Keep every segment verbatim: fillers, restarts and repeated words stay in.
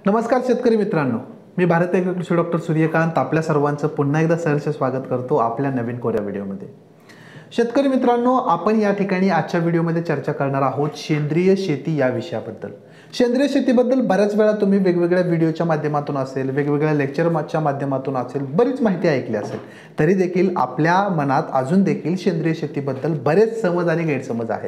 नमस्कार शेतकरी मित्रांनो, मी भारतीय कृषी डॉक्टर सूर्यकांत आपल्या सर्वांचं पुन्हा एकदा सहर्ष स्वागत करतो आपल्या नवीन कोऱ्या व्हिडिओमध्ये। शेतकरी मित्रांनो, आपण या ठिकाणी आजच्या व्हिडिओमध्ये चर्चा करणार आहोत सेंद्रिय शेती या विषयाबद्दल। सेंद्रिय शेतीबद्दल बऱ्याच वेळा तुम्ही वेगवेगळ्या व्हिडिओच्या माध्यमातून असेल, वेगवेगळ्या लेक्चरच्या माध्यमातून असेल बरीच माहिती ऐकली असेल, तरी देखील आपल्या मनात अजून देखील सेंद्रिय शेतीबद्दल बरेच समज आणि गैरसमज आहेत।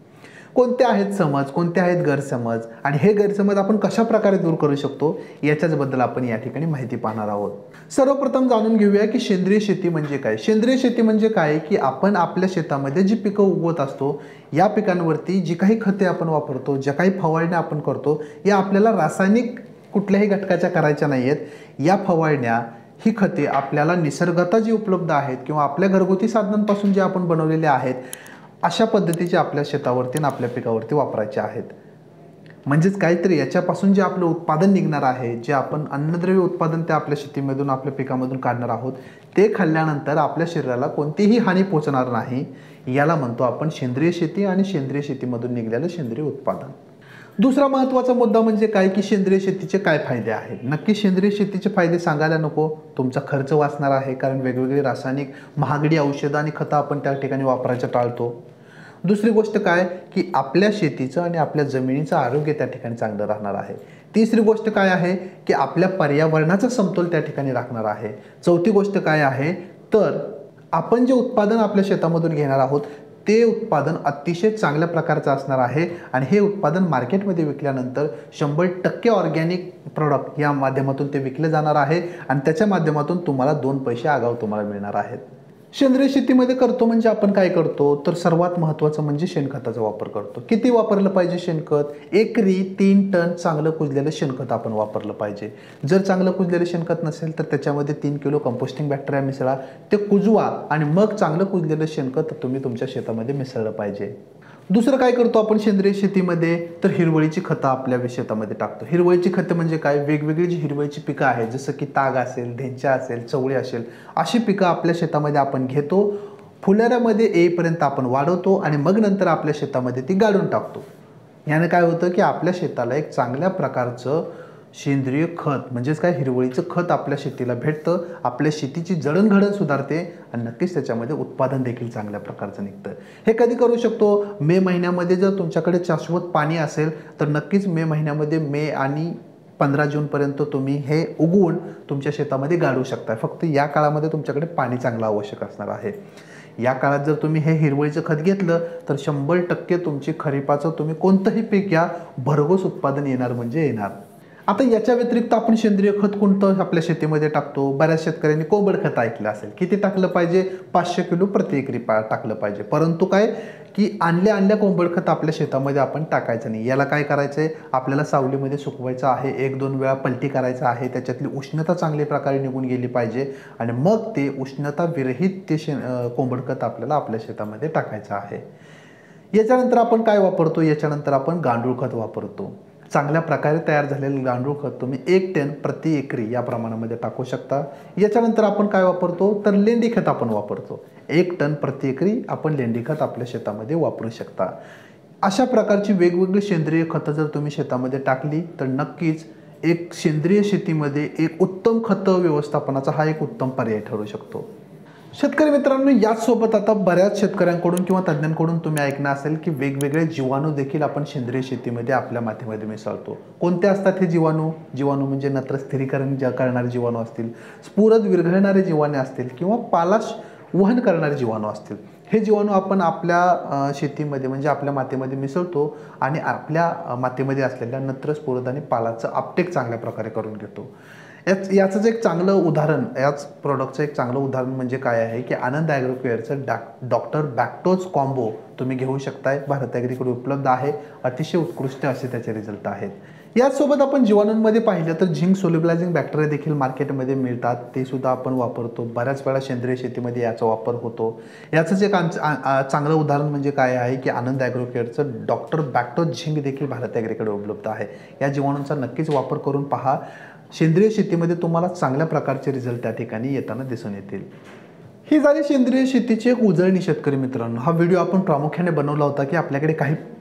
कोणते आहेत समज, कोणते आहेत गैरसमज आणि हे गैरसमज आपण कशा प्रकारे दूर करू शकतो याच्याच बद्दल आपण या ठिकाणी माहिती पाहणार आहोत। सर्वप्रथम जाणून घेऊया की सेंद्रिय शेती म्हणजे काय। सेंद्रिय शेती म्हणजे काय की आपण आपल्या शेतामध्ये जी पिकं उगवत असतो या पिकांवरती जी काही खते आपण वापरतो, ज्या काही फवारण्या आपण करतो, या आपल्याला रासायनिक कुठल्याही घटकाच्या करायच्या नाहीयेत। या फवारण्या ही खते आपल्याला निसर्गतः जी उपलब्ध आहेत किंवा आपल्या घरगुती साधनांपासून जे आपण बनवलेले आहेत अशा पद्धतीचे आपल्या शेतावरती आणि आपल्या पिकावरती वापरायचे आहेत। म्हणजेच काहीतरी याच्यापासून जे आपलं उत्पादन निघणार आहे, जे आपण अन्नद्रव्य उत्पादन ते आपल्या शेतीमधून आपल्या पिकामधून काढणार आहोत, ते खाल्ल्यानंतर आपल्या शरीराला कोणतीही हानी पोहोचणार नाही। याला म्हणतो आपण सेंद्रिय शेती आणि सेंद्रिय शेतीमधून निघालेलं सेंद्रिय उत्पादन। दुसरा महत्त्वाचा मुद्दा म्हणजे काय की सेंद्रिय शेतीचे काय फायदे आहेत। नक्की सेंद्रिय शेतीचे फायदे सांगायला नको, तुमचा खर्च वाचणार आहे, कारण वेगवेगळी रासायनिक महागडी औषधं आणि खतं आपण त्या ठिकाणी वापरायचं टाळतो। दुसरी गोष्ट काय की आपल्या शेतीचं आणि आपल्या जमिनीचं आरोग्य त्या ठिकाणी चांगलं राहणार आहे। तिसरी गोष्ट काय आहे की आपल्या पर्यावरणाचा समतोल त्या ठिकाणी राखणार आहे। चौथी गोष्ट काय आहे तर आपण जे उत्पादन आपल्या शेतामधून घेणार आहोत ते उत्पादन अतिशय चांगल्या प्रकारचं असणार आहे आणि हे उत्पादन मार्केटमध्ये विकल्यानंतर शंभर टक्के ऑर्गॅनिक प्रॉडक्ट या माध्यमातून ते विकले जाणार आहे आणि त्याच्या माध्यमातून तुम्हाला दोन पैसे आगाऊ तुम्हाला मिळणार आहेत। सेंद्रिय शेतीमध्ये करतो म्हणजे आपण काय करतो तर सर्वात महत्त्वाचं म्हणजे शेणखताचा वापर करतो। किती वापरलं पाहिजे शेणखत? एकरी तीन टन चांगलं कुजलेलं शेणखत आपण वापरलं पाहिजे। जर चांगलं कुजलेलं शेणखत नसेल तर त्याच्यामध्ये तीन किलो कंपोस्टिंग बॅक्टेरिया मिसळा, ते कुजवा आणि मग चांगलं कुजलेलं शेणखत तुम्ही तुमच्या शेतामध्ये मिसळलं पाहिजे। दुसरं काय करतो आपण सेंद्रिय शेतीमध्ये तर हिरवळीची खतं आपल्या शेतामध्ये टाकतो। हिरवळीची खतं म्हणजे काय? वेगवेगळी जी हिरवळीची पिकं आहेत, जसं की ताग असेल, ढेंचा असेल, चवळी असेल, अशी पिकं आपल्या शेतामध्ये आपण घेतो, फुलाऱ्यामध्ये येईपर्यंत आपण वाढवतो आणि मग नंतर आपल्या शेतामध्ये ती गाडून टाकतो। याने काय होतं की आपल्या शेताला एक चांगल्या प्रकारचं सेंद्रिय खत म्हणजेच काय हिरवळीचं खत आपल्या शेतीला भेटतं, आपल्या शेतीची जडणघडण सुधारते आणि नक्कीच त्याच्यामध्ये उत्पादन देखील चांगल्या प्रकारचं निघतं। हे कधी करू शकतो? मे महिन्यामध्ये जर तुमच्याकडे शाश्वत पाणी असेल तर नक्कीच मे महिन्यामध्ये मे आणि पंधरा जूनपर्यंत तुम्ही हे उगवून तुमच्या शेतामध्ये गाडू शकता। फक्त या काळामध्ये तुमच्याकडे पाणी चांगलं आवश्यक असणार आहे। या काळात जर तुम्ही हे हिरवळीचं खत घेतलं तर शंभर टक्के तुमची खरीपाचं तुम्ही कोणतंही पीक घ्या, भरघोस उत्पादन येणार म्हणजे येणार। आता याच्या व्यतिरिक्त आपण सेंद्रिय खत कोणतं आपल्या शेतीमध्ये टाकतो? बऱ्याच शेतकऱ्यांनी कोंबड खत ऐकलं असेल। किती टाकलं पाहिजे? पाचशे किलो प्रति एकरी टाकलं पाहिजे। परंतु काय की आणल्या आणल्या कोंबड खत आपल्या शेतामध्ये आपण टाकायचं नाही। याला काय करायचं आहे? आपल्याला सावलीमध्ये सुकवायचं आहे, एक दोन वेळा पलटी करायचं आहे, त्याच्यातली उष्णता चांगल्या प्रकारे निघून गेली पाहिजे आणि मग ते उष्णता विरहित ते शे कोंबड खत आपल्याला आपल्या शेतामध्ये टाकायचं आहे। याच्यानंतर आपण काय वापरतो? याच्यानंतर आपण गांडूळ खत वापरतो। चांगल्या प्रकारे तयार झालेलं गांडूळ खत तुम्ही एक टन प्रति एकरी या प्रमाणामध्ये टाकू शकता। याच्यानंतर आपण काय वापरतो तर लेंडी खत आपण वापरतो। एक टन प्रति एकरी आपण लेंडी खत आपल्या शेतामध्ये वापरू शकता। अशा प्रकारची वेगवेगळी सेंद्रिय खतं जर तुम्ही शेतामध्ये टाकली तर नक्कीच एक सेंद्रिय शेतीमध्ये एक उत्तम खत व्यवस्थापनाचा हा एक उत्तम पर्याय ठरू शकतो। शेतकरी मित्रांनो, याचसोबत आता बऱ्याच शेतकऱ्यांकडून किंवा तज्ज्ञांकडून तुम्ही ऐकलं असेल की वेगवेगळे जीवाणू देखील आपण सेंद्रिय शेतीमध्ये आपल्या मातीमध्ये मिसळतो। कोणते असतात हे जीवाणू? जीवाणू म्हणजे नत्र स्थिरीकरण ज्या करणारे जीवाणू असतील, स्फुरद विरघळणारे जीवाणू असतील किंवा पालाश वहन करणारे जीवाणू असतील, हे जीवाणू आपण आपल्या शेतीमध्ये म्हणजे आपल्या मातीमध्ये मिसळतो आणि आपल्या मातीमध्ये असलेल्या नत्र, स्फुरद आणि पालाचं अपटेक चांगल्या प्रकारे करून घेतो। याच याचंच एक चांगलं उदाहरण, याच प्रोडक्टचं एक चांगलं उदाहरण म्हणजे काय आहे की आनंद ॲग्रोकेअरचं डॉ डॉक्टर बॅक्टोज कॉम्बो तुम्ही घेऊ शकताय। भारत ॲग्रीकडे उपलब्ध आहे, अतिशय उत्कृष्ट असे त्याचे रिझल्ट आहेत। याचसोबत आपण जीवाणूंमध्ये पाहिलं तर झिंक सोल्युबलायझिंग बॅक्टेरिया देखील मार्केटमध्ये मिळतात, ते सुद्धा आपण वापरतो। बऱ्याच वेळा सेंद्रिय शेतीमध्ये याचा वापर होतो। याचंच एक चांगलं उदाहरण म्हणजे काय आहे की आनंद ॲग्रोकेअरचं डॉक्टर बॅक्टोज झिंक देखील भारत ॲग्रीकडे उपलब्ध आहे। या जीवाणूंचा नक्कीच वापर करून पहा, सेंद्रिय शेतीमध्ये तुम्हाला चांगल्या प्रकारचे रिझल्ट त्या ठिकाणी येताना दिसून येतील। ही झाली सेंद्रिय शेतीची एक उजळणी। शेतकरी मित्रांनो, हा व्हिडिओ आपण प्रामुख्याने बनवला होता की आपल्याकडे काही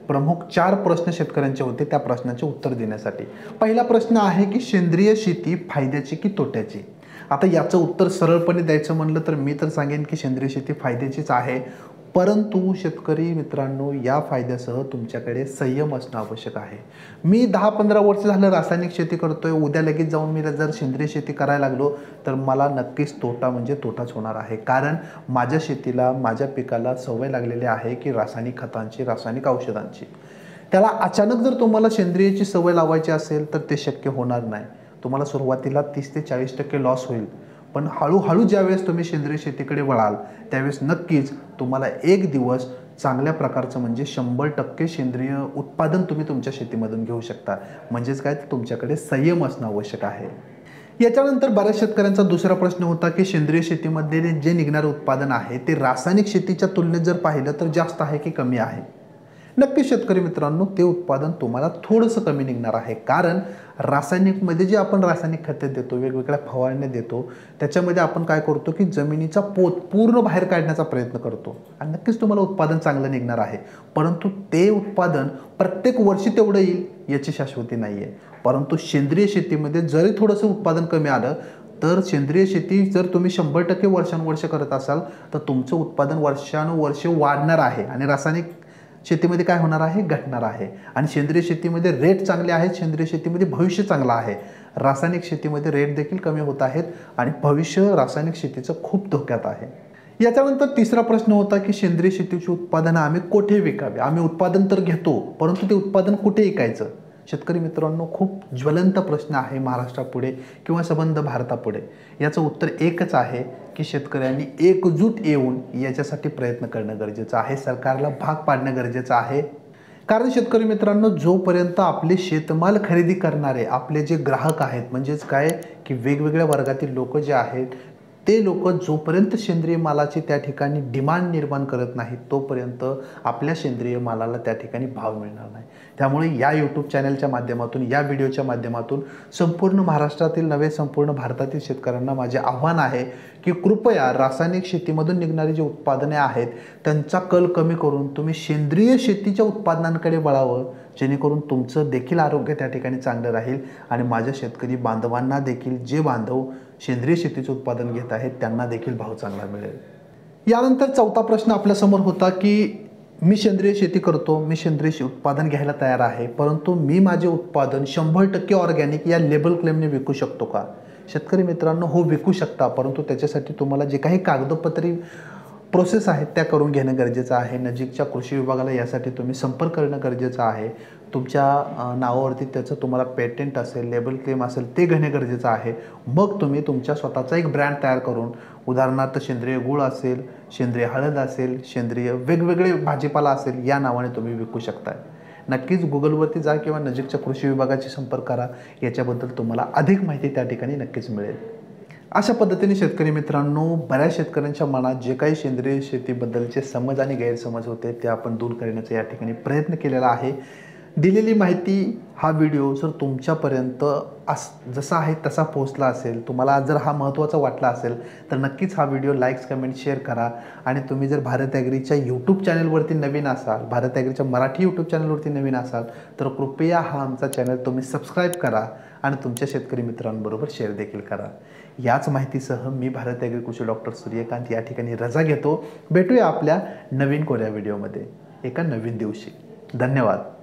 प्रमुख चार प्रश्न शेतकऱ्यांचे होते, त्या प्रश्नाचे उत्तर देण्यासाठी. पहिला प्रश्न आहे की सेंद्रिय शेती फायद्याची की तोट्याची. आता याचं उत्तर सरळपणे द्यायचं म्हणलं तर मी तर सांगेन की सेंद्रिय शेती फायद्याचीच आहे, परंतु शेतकरी मित्रांनो या फायद्यासह तुमच्याकडे संयम असणं आवश्यक आहे. मी दहा पंधरा वर्ष झालं रासायनिक शेती करतोय, उद्या लगेच जाऊन मी जर सेंद्रिय शेती करायला लागलो तर मला नक्कीच तोटा म्हणजे तोटाच होणार आहे. कारण माझ्या शेतीला, माझ्या पिकाला सवय लागलेली आहे की रासायनिक खतांची, रासायनिक औषधांची. त्याला अचानक जर तुम्हाला सेंद्रियची सवय लावायची असेल तर ते शक्य होणार नाही. तुम्हाला सुरुवातीला तीस ते चाळीस टक्के लॉस होईल, पण हळूहळू ज्यावेळेस तुम्ही सेंद्रिय शेतीकडे वळाल त्यावेळेस नक्कीच तुम्हाला एक दिवस चांगल्या प्रकारचं म्हणजे शंभर टक्के सेंद्रिय उत्पादन तुम्ही तुमच्या शेतीमधून घेऊ शकता. म्हणजेच काय, तर तुमच्याकडे संयम असणं आवश्यक आहे. याच्यानंतर बऱ्याच शेतकऱ्यांचा दुसरा प्रश्न होता की सेंद्रिय शेतीमध्ये जे निघणारे उत्पादन आहे ते रासायनिक शेतीच्या तुलनेत जर पाहिलं तर जास्त आहे की कमी आहे. नक्की शेतकरी मित्रांनो, ते उत्पादन तुम्हाला थोडंसं कमी निघणार आहे. कारण रासायनिकमध्ये जे आपण रासायनिक खते देतो, वेगवेगळ्या फवारण्या देतो, त्याच्यामध्ये आपण काय करतो की जमिनीचा पोत पूर्ण बाहेर काढण्याचा प्रयत्न करतो आणि नक्कीच तुम्हाला उत्पादन चांगलं निघणार आहे. परंतु ते उत्पादन प्रत्येक वर्षी तेवढं येईल याची शाश्वती नाही आहे. परंतु सेंद्रिय शेतीमध्ये जरी थोडंसं उत्पादन कमी आलं तर सेंद्रिय शेती जर तुम्ही शंभर टक्के वर्षानुवर्ष करत असाल तर तुमचं उत्पादन वर्षानुवर्ष वाढणार आहे आणि रासायनिक शेतीमध्ये काय होणार आहे, घटणार आहे. आणि सेंद्रिय शेतीमध्ये रेट चांगले आहेत, सेंद्रिय शेतीमध्ये भविष्य चांगलं आहे. रासायनिक शेतीमध्ये रेट देखील कमी होत आहेत आणि भविष्य रासायनिक शेतीचं खूप धोक्यात आहे. याच्यानंतर तिसरा प्रश्न होता की सेंद्रिय शेतीची उत्पादनं आम्ही कुठे विकावे. आम्ही उत्पादन तर घेतो, परंतु ते उत्पादन कुठे विकायचं. शेतकरी मित्रांनो, खूप ज्वलंत प्रश्न आहे महाराष्ट्रापुढे किंवा संबंध भारतापुढे. याचं उत्तर एकच आहे की शेतकऱ्यांनी एकजूट येऊन याच्यासाठी प्रयत्न करणं गरजेचं आहे, सरकारला भाग पाडणं गरजेचं आहे. कारण शेतकरी मित्रांनो, जोपर्यंत आपले शेतमाल खरेदी करणारे आपले जे ग्राहक आहेत, म्हणजेच काय की वेगवेगळ्या वर्गातील लोक जे आहेत, ते लोक जोपर्यंत सेंद्रिय मालाची त्या ठिकाणी डिमांड निर्माण करत नाहीत तोपर्यंत आपल्या सेंद्रिय मालाला त्या ठिकाणी भाव मिळणार नाही. त्यामुळे या यूट्यूब चॅनलच्या माध्यमातून, या व्हिडिओच्या माध्यमातून संपूर्ण महाराष्ट्रातील नव्हे संपूर्ण भारतातील शेतकऱ्यांना माझे आव्हान आहे की कृपया रासायनिक शेतीमधून निघणारी जी उत्पादने आहेत त्यांचा कल कमी करून तुम्ही सेंद्रिय शेतीच्या उत्पादनांकडे वळावं, जेणेकरून तुमचं देखील आरोग्य त्या ठिकाणी चांगलं राहील आणि माझ्या शेतकरी बांधवांना देखील, जे बांधव सेंद्रिय शेतीचे उत्पादन घेत आहेत त्यांना देखील भाव चांगला मिळेल. यानंतर चौथा प्रश्न आपल्यासमोर होता की मी सेंद्रिय शेती करतो, मी सेंद्रिय उत्पादन घ्यायला तयार आहे, परंतु मी माझे उत्पादन शंभर टक्के ऑर्गॅनिक या लेबल क्लेमने विकू शकतो का. शेतकरी मित्रांनो, हो विकू शकता, परंतु त्याच्यासाठी तुम्हाला जे काही कागदपत्री प्रोसेस आहेत त्या करून घेणं गरजेचं आहे. नजीकच्या कृषी विभागाला यासाठी तुम्ही संपर्क करणं गरजेचं आहे. तुमच्या नावावरती त्याचं तुम्हाला पेटेंट असेल, लेबल क्लेम असेल ते घेणे गरजेचं आहे. मग तुम्ही तुमच्या स्वतःचा एक ब्रँड तयार करून, उदाहरणार्थ सेंद्रिय गूळ असेल, सेंद्रिय हळद असेल, सेंद्रिय वेगवेगळे भाजीपाला असेल, या नावाने तुम्ही विकू शकताय. नक्कीच गुगलवरती जा किंवा नजीकच्या कृषी विभागाशी संपर्क करा, याच्याबद्दल तुम्हाला अधिक माहिती त्या ठिकाणी नक्कीच मिळेल. अशा पद्धतीने शेतकरी मित्रांनो, बऱ्याच शेतकऱ्यांच्या मनात जे काही सेंद्रिय शेतीबद्दलचे समज आणि गैरसमज होते ते आपण दूर करण्याचा या ठिकाणी प्रयत्न केलेला आहे. दिलेली माहिती, हा व्हिडिओ जर तुमच्यापर्यंत अस जसा आहे तसा पोहोचला असेल, तुम्हाला जर हा महत्त्वाचा वाटला असेल तर नक्कीच हा व्हिडिओ लाईक्स, कमेंट, शेअर करा. आणि तुम्ही जर भारत ॲग्रीच्या यूट्यूब चॅनलवरती नवीन असाल, भारत ॲग्रीच्या मराठी यूट्यूब चॅनलवरती नवीन असाल तर कृपया हा आमचा चॅनल तुम्ही सबस्क्राईब करा आणि तुमच्या शेतकरी मित्रांबरोबर शेअर देखील करा. याच माहितीसह मी भारत ॲग्री कृषी डॉक्टर सूर्यकांत या ठिकाणी रजा घेतो. भेटूया आपल्या नवीन कोऱ्या व्हिडिओमध्ये एका नवीन दिवशी. धन्यवाद.